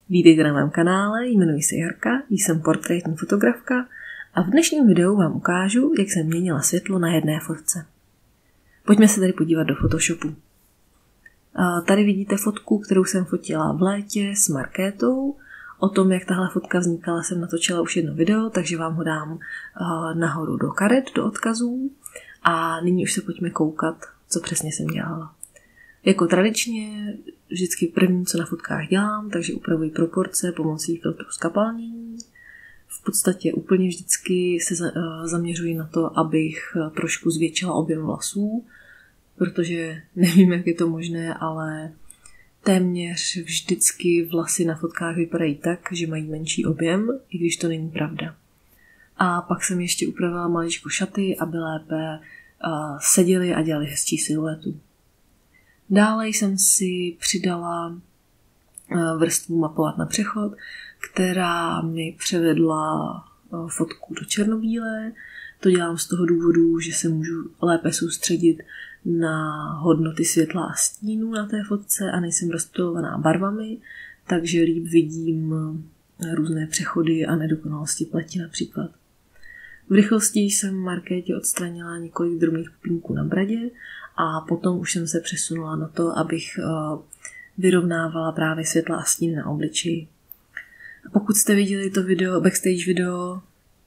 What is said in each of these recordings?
Vítejte na mém kanále, jmenuji se Jarka, jsem portrétní fotografka a v dnešním videu vám ukážu, jak jsem měnila světlo na jedné fotce. Pojďme se tady podívat do Photoshopu. Tady vidíte fotku, kterou jsem fotila v létě s Markétou. O tom, jak tahle fotka vznikala, jsem natočila už jedno video, takže vám ho dám nahoru do karet, do odkazů. A nyní už se pojďme koukat, co přesně jsem dělala. Jako tradičně vždycky první, co na fotkách dělám, takže upravuji proporce pomocí filtru zkapalnění. V podstatě úplně vždycky se zaměřuji na to, abych trošku zvětšila objem vlasů, protože nevím, jak je to možné, ale téměř vždycky vlasy na fotkách vypadají tak, že mají menší objem, i když to není pravda. A pak jsem ještě upravila maličko šaty, aby lépe seděly a dělaly hezčí siluetu. Dále jsem si přidala vrstvu mapovat na přechod, která mi převedla fotku do černobílé. To dělám z toho důvodu, že se můžu lépe soustředit na hodnoty světla a stínu na té fotce a nejsem rozptylovaná barvami, takže líp vidím různé přechody a nedokonalosti pleti například. V rychlosti jsem Markétě odstranila několik drobných pupínků na bradě a potom už jsem se přesunula na to, abych vyrovnávala právě světla a stíny na obličeji. Pokud jste viděli to video, backstage video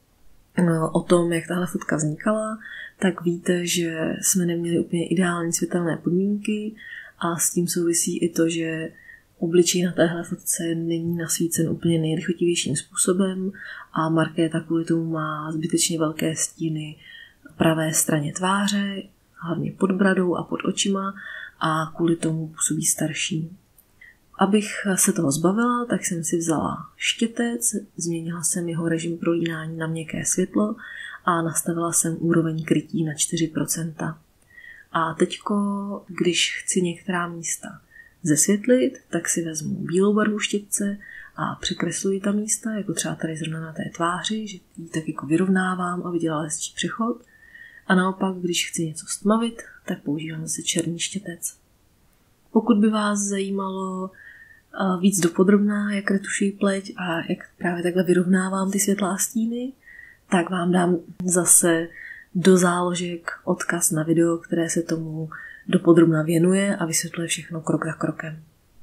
o tom, jak tahle fotka vznikala, tak víte, že jsme neměli úplně ideální světelné podmínky a s tím souvisí i to, že obličej na téhle fotce není nasvícen úplně nejlichotivějším způsobem a Markéta kvůli tomu má zbytečně velké stíny v pravé straně tváře, hlavně pod bradou a pod očima a kvůli tomu působí starší. Abych se toho zbavila, tak jsem si vzala štětec, změnila jsem jeho režim prolínání na měkké světlo a nastavila jsem úroveň krytí na 4%. A teďko, když chci některá místa zesvětlit, tak si vezmu bílou barvu štětce a překresluji ta místa, jako třeba tady zrovna na té tváři, že ji tak jako vyrovnávám, aby dělala hezčí přechod. A naopak, když chci něco stmavit, tak používám zase černý štětec. Pokud by vás zajímalo víc dopodrobná, jak retušuji pleť a jak právě takhle vyrovnávám ty světla a stíny, tak vám dám zase do záložek odkaz na video, které se tomu dopodrobna věnuje a vysvětluje všechno krok za krokem.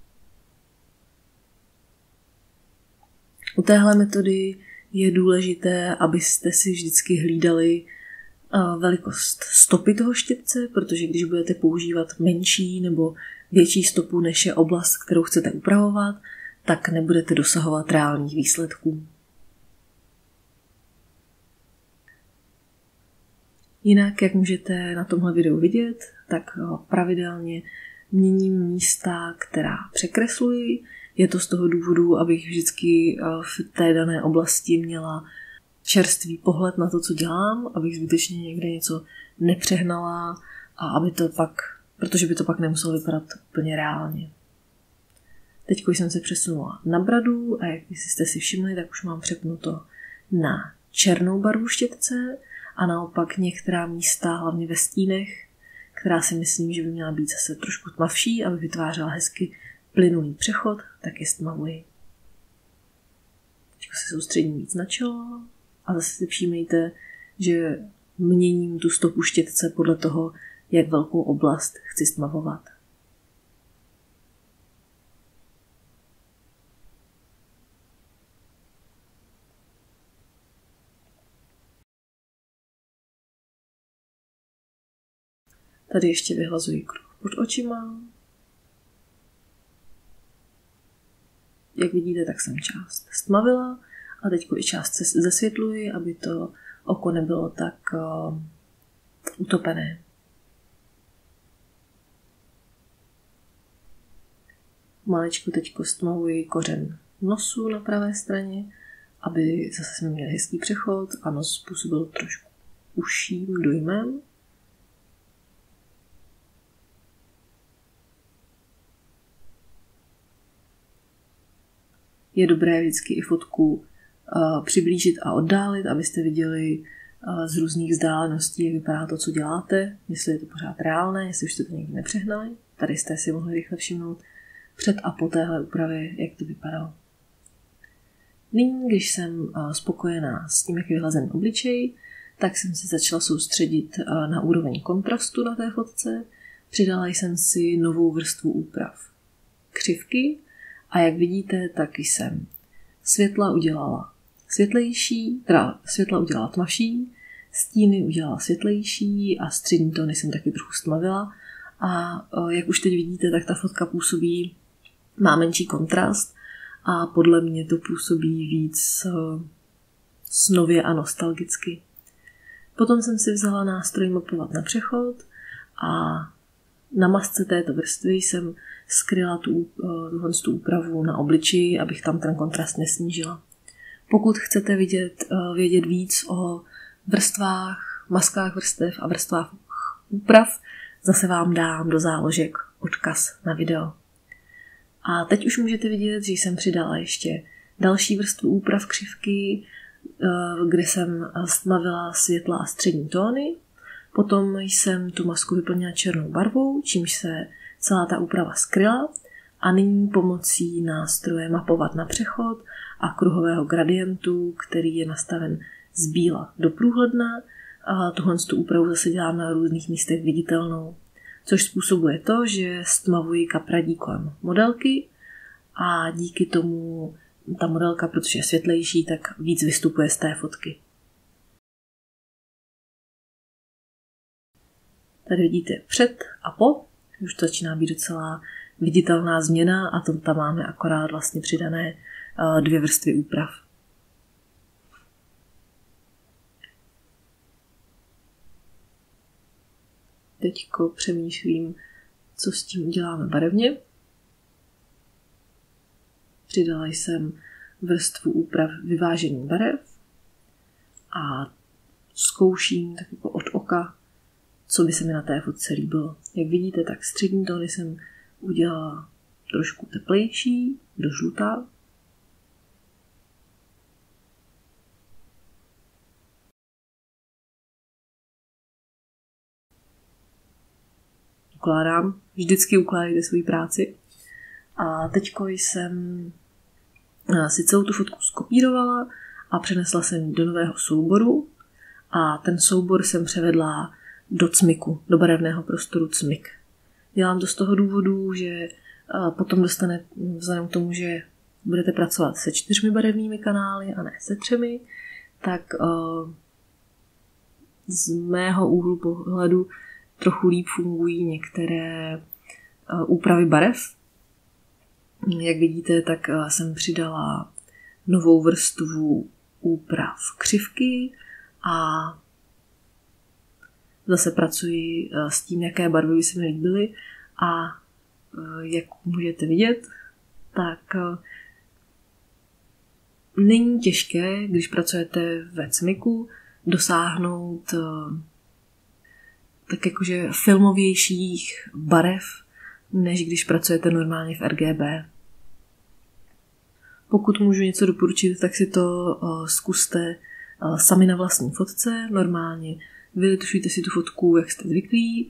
U téhle metody je důležité, abyste si vždycky hlídali velikost stopy toho štětce, protože když budete používat menší nebo větší stopu, než je oblast, kterou chcete upravovat, tak nebudete dosahovat reálných výsledků. Jinak, jak můžete na tomhle videu vidět, tak pravidelně měním místa, která překresluji. Je to z toho důvodu, abych vždycky v té dané oblasti měla čerstvý pohled na to, co dělám, abych zbytečně někde něco nepřehnala a aby to pak, protože by to pak nemuselo vypadat úplně reálně. Teď jsem se přesunula na bradu a jak jste si všimli, tak už mám přepnuto na černou barvu štětce a naopak některá místa, hlavně ve stínech, která si myslím, že by měla být zase trošku tmavší, aby vytvářela hezky plynulý přechod, tak je stmavuji. Teď se soustředím víc na čelo a zase si všímejte, že měním tu stopu štětce podle toho, jak velkou oblast chci stmavovat. Tady ještě vyhlazuji kruh pod očima. Jak vidíte, tak jsem část stmavila a teď i část zesvětluji, aby to oko nebylo tak utopené. Maličku teď stmavuji kořen nosu na pravé straně, aby zase jsme měli hezký přechod a nos způsobil trošku užším dojmem. Je dobré vždycky i fotku přiblížit a oddálit, abyste viděli z různých vzdáleností, jak vypadá to, co děláte, jestli je to pořád reálné, jestli už jste to někdy nepřehnali. Tady jste si mohli rychle všimnout před a po téhle úpravě, jak to vypadalo. Nyní, když jsem spokojená s tím, jak je vyhlazen obličej, tak jsem se začala soustředit na úroveň kontrastu na té fotce. Přidala jsem si novou vrstvu úprav křivky a jak vidíte, tak jsem světla udělala světlejší, teda světla udělala tmavší, stíny udělala světlejší a střední tóny jsem taky trochu stmavila. A jak už teď vidíte, tak ta fotka působí, má menší kontrast a podle mě to působí víc snově a nostalgicky. Potom jsem si vzala nástroj mapovat na přechod a na masce této vrstvy jsem skryla tuhle úpravu na obličeji, abych tam ten kontrast nesnížila. Pokud chcete vědět víc o vrstvách, maskách vrstev a vrstvách úprav, zase vám dám do záložek odkaz na video. A teď už můžete vidět, že jsem přidala ještě další vrstvu úprav křivky, kde jsem stmavila světla a střední tóny. Potom jsem tu masku vyplnila černou barvou, čímž se celá ta úprava skryla. A nyní pomocí nástroje mapovat na přechod a kruhového gradientu, který je nastaven z bíla do průhledna, a tuhle úpravu zase dělám na různých místech viditelnou, což způsobuje to, že stmavuji kapradí kolem modelky a díky tomu ta modelka, protože je světlejší, tak víc vystupuje z té fotky. Tady vidíte před a po, už to začíná být docela viditelná změna a tam máme akorát vlastně přidané 2 vrstvy úprav. Teďko přemýšlím, co s tím uděláme barevně. Přidala jsem vrstvu úprav vyvážení barev a zkouším tak jako od oka, co by se mi na té fotce líbilo. Jak vidíte, tak střední tóny jsem udělala trošku teplejší, do žlutá. Vždycky ukládejte svou práci. A teďko jsem si celou tu fotku skopírovala a přenesla jsem do nového souboru a ten soubor jsem převedla do cmiku, do barevného prostoru cmik. Dělám to z toho důvodu, že potom dostane, vzhledem k tomu, že budete pracovat se 4 barevnými kanály a ne se 3, tak z mého úhlu pohledu trochu líp fungují některé úpravy barev. Jak vidíte, tak jsem přidala novou vrstvu úprav křivky a zase pracuji s tím, jaké barvy by se mi líbily a jak můžete vidět, tak není těžké, když pracujete ve cmiku, dosáhnout tak jakože filmovějších barev, než když pracujete normálně v RGB. Pokud můžu něco doporučit, tak si to zkuste sami na vlastní fotce, normálně vyretušujte si tu fotku, jak jste zvyklí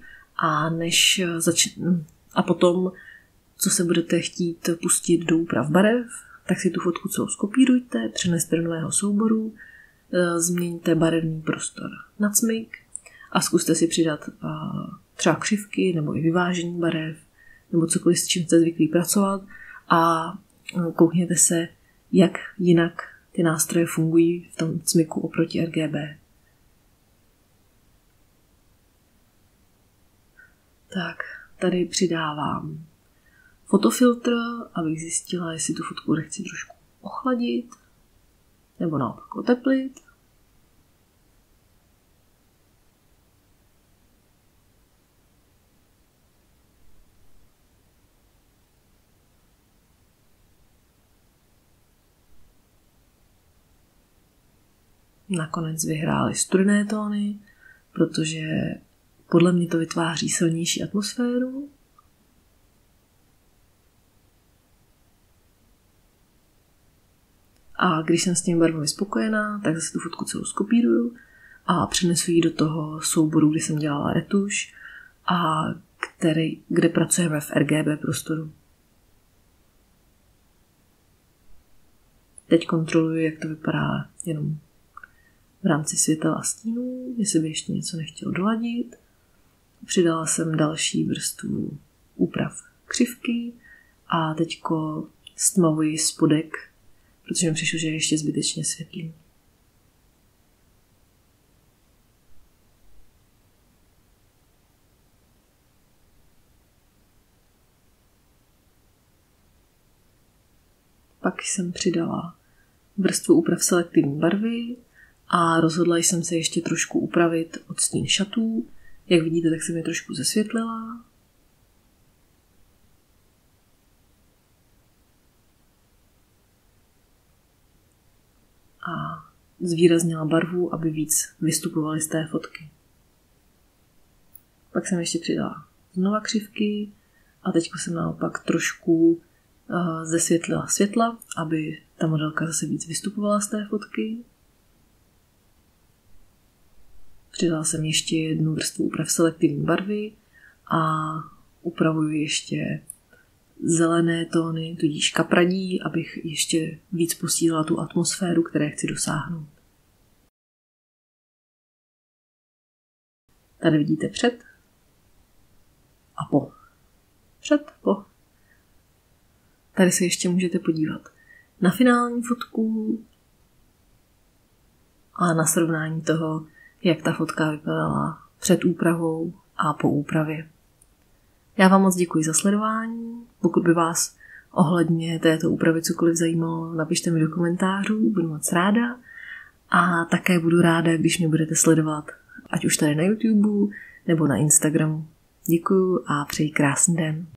a potom, co se budete chtít pustit do úprav barev, tak si tu fotku celou skopírujte, přeneste do nového souboru, změňte barevný prostor na cmik a zkuste si přidat třeba křivky nebo i vyvážení barev nebo cokoliv, s čím jste zvyklí pracovat a koukněte se, jak jinak ty nástroje fungují v tom cmiku oproti RGB. Tak, tady přidávám fotofiltr, abych zjistila, jestli tu fotku nechci trošku ochladit nebo naopak oteplit. Nakonec vyhrály studené tóny, protože podle mě to vytváří silnější atmosféru. A když jsem s těmi barvami spokojená, tak zase tu fotku celou skopíruju a přenesu ji do toho souboru, kde jsem dělala retuš a kde pracujeme v RGB prostoru. Teď kontroluji, jak to vypadá jenom v rámci světel a stínů, jestli by ještě něco nechtěl doladit. Přidala jsem další vrstvu úprav křivky a teďko stmavuji spodek, protože mi přišlo, že je ještě zbytečně světlý. Pak jsem přidala vrstvu úprav selektivní barvy a rozhodla jsem se ještě trošku upravit odstín šatů. Jak vidíte, tak jsem je trošku zesvětlila. A zvýraznila barvu, aby víc vystupovaly z té fotky. Pak jsem ještě přidala znova křivky a teď jsem naopak trošku zesvětlila světla, aby ta modelka zase víc vystupovala z té fotky. Přidala jsem ještě jednu vrstvu úprav selektivní barvy a upravuji ještě zelené tóny, tudíž kapradí, abych ještě víc posílila tu atmosféru, které chci dosáhnout. Tady vidíte před a po. Před, po. Tady se ještě můžete podívat na finální fotku a na srovnání toho, jak ta fotka vypadala před úpravou a po úpravě. Já vám moc děkuji za sledování. Pokud by vás ohledně této úpravy cokoliv zajímalo, napište mi do komentářů, budu moc ráda. A také budu ráda, když mě budete sledovat, ať už tady na YouTube nebo na Instagramu. Děkuju a přeji krásný den.